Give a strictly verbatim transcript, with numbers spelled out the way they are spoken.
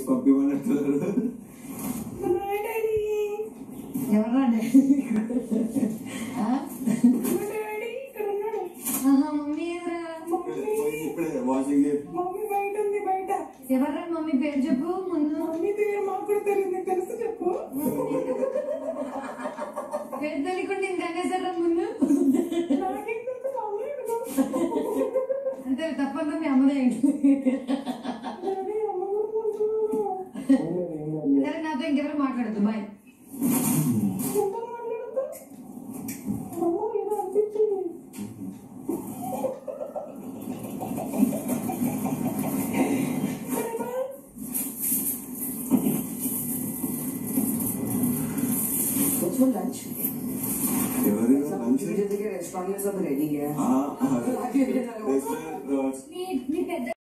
పంపిమన్నట్టు ఎవరా మమ్మీ ఇప్పుడే washing mummy బయట ఉంది బయట. ఎవరా మమ్మీ పేరు చెప్పు ముందు. మమ్మీ పేరు మాకు కూడా తెలియదు, తెలుసు చెప్పు. పేరు తెలియకుండా ఇంకనేసారా ముందు. నాకేం తెలుసు మమ్మీ అంతే తప్పకుండా మీ అమ్మదే సరే నాతో ఇంకెవరు మాట్లాడదు bye. lunch. lunch? Restaurant is ready here. Ah, ah.